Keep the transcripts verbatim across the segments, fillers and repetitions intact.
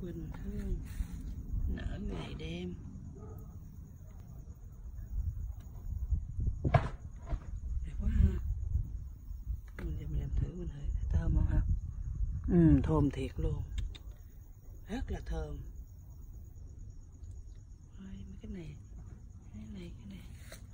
Bình Hương nở ngày đêm. Đẹp quá ha. Mình giờ mình làm thử mình thử thơm không ha? Ừ, thơm thiệt luôn, rất là thơm. Ôi, mấy cái này, cái này, cái này.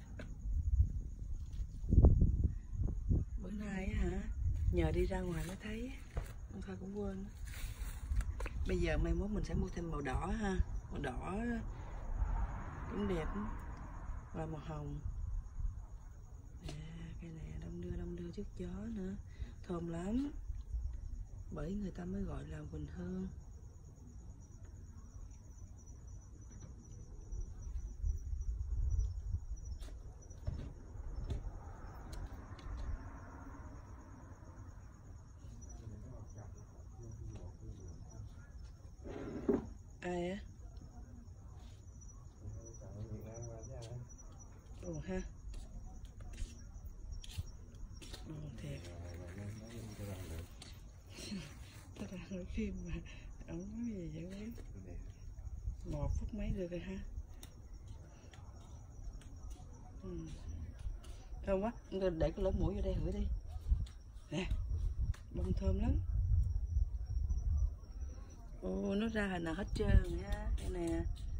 Bữa nay hả? Nhờ đi ra ngoài mới thấy, không thôi cũng quên. Bây giờ mai mốt mình sẽ mua thêm màu đỏ ha, màu đỏ cũng đẹp, và màu hồng. À, cái này đông đưa đông đưa trước gió nữa, thơm lắm. Bởi người ta mới gọi là Bình Hương. Ai á? Ồ ha. Ồ thiệt. Ta đang nói phim mà ông nói gì vậy đấy? Một phút mấy được rồi ha. Ừ. Thơm quá, để cái lỗ mũi vô đây hửi đi. Nè, bông thơm lắm. Ồ, nó ra hình nào hết trơn nha. Đây nè.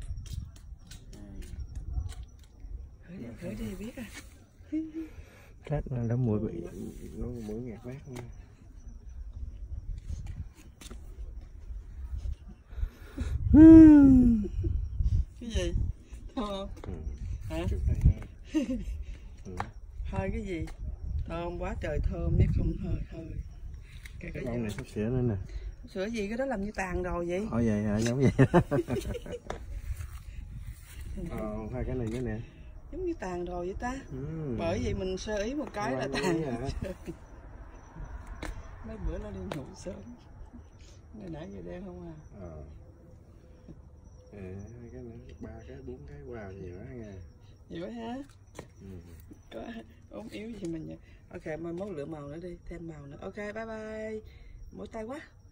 Hửi đi, hửi đi biết à. Chắc là nó mũi bị nó mũi ngạt mát nha. Cái gì? Thơm không? Ừ. Hả? Ừ. Hơi cái gì? Thơm quá trời thơm chứ không hơi hơi. Cái Cái con này sắp sửa nữa nè. Sữa gì cái đó làm như tàn rồi vậy? Ồ vậy hả? Giống vậy. Ờ, hai cái này nữa nè. Giống như tàn rồi vậy ta. Ừ. Bởi vậy mình sơ ý một cái là tàn. Mấy bữa nó đi ngủ sớm. Ngày nãy giờ đen không à? Ờ. À, hai cái nữa, ba cái, bốn cái, wow nhiều quá nha. Nhiều quá ha. Ừ. Có ốm yếu gì mình nhỉ? Ok, mai mốt lựa màu nữa đi, thêm màu nữa. Ok, bye bye. Mỗi tay quá.